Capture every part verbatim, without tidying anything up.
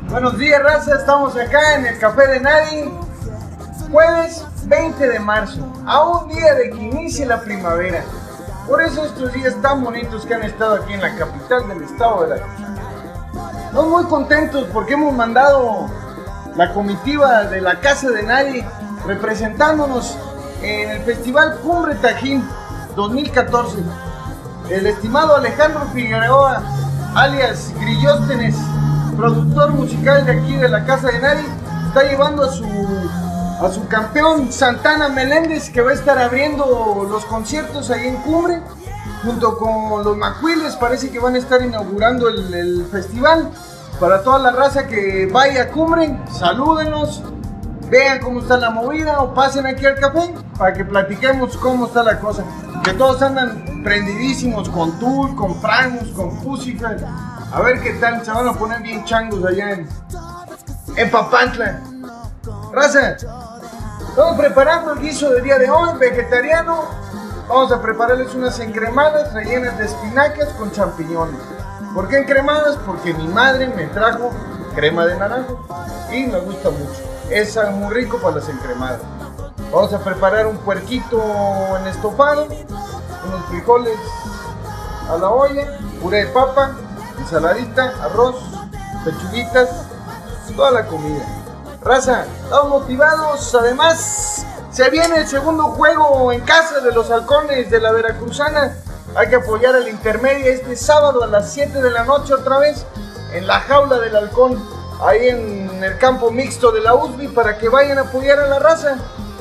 Buenos días, raza, estamos acá en el Café de Nadie, jueves veinte de marzo, a un día de que inicie la primavera. Por eso estos días tan bonitos que han estado aquí en la capital del estado de Veracruz. Estamos muy contentos porque hemos mandado la comitiva de la Casa de Nadie representándonos en el Festival Cumbre Tajín dos mil catorce. El estimado Alejandro Figueroa, alias Grillóstenes, productor musical de aquí de la Casa de Nadie, está llevando a su, a su campeón Santana Meléndez, que va a estar abriendo los conciertos ahí en Cumbre, junto con los Macuiles. Parece que van a estar inaugurando el, el festival. Para toda la raza que vaya a Cumbre, salúdenos, vean cómo está la movida o pasen aquí al café para que platiquemos cómo está la cosa. Que todos andan prendidísimos con Tool, con Primus, con Pucifer. A ver qué tal, se van a poner bien changos allá en, en Papantla. Raza, estamos preparando el guiso del día de hoy, vegetariano. Vamos a prepararles unas encremadas rellenas de espinacas con champiñones. ¿Por qué encremadas? Porque mi madre me trajo crema de naranjo y me gusta mucho. Es muy rico para las encremadas. Vamos a preparar un puerquito en estofado, unos frijoles a la olla, puré de papa, ensaladita, arroz, pechuguitas, toda la comida. Raza, estamos motivados. Además, se viene el segundo juego en casa de los halcones de la Veracruzana. Hay que apoyar al Intermedia este sábado a las siete de la noche otra vez en la Jaula del Halcón, ahí en el campo mixto de la U S B I, para que vayan a apoyar a la raza.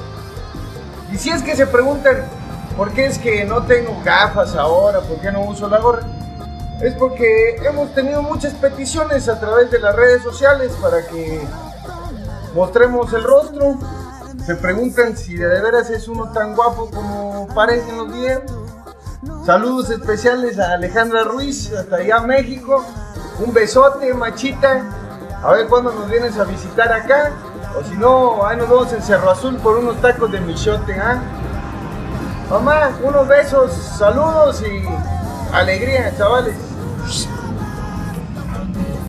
Y si es que se preguntan por qué es que no tengo gafas ahora, por qué no uso la gorra, es porque hemos tenido muchas peticiones a través de las redes sociales para que mostremos el rostro. Se preguntan si de veras es uno tan guapo como parece en los videos. Saludos especiales a Alejandra Ruiz, hasta allá México. Un besote, machita. A ver cuándo nos vienes a visitar acá. O si no, ahí nos vemos en Cerro Azul por unos tacos de michote, ¿ah? ¿eh? Mamá, unos besos, saludos y alegría, chavales.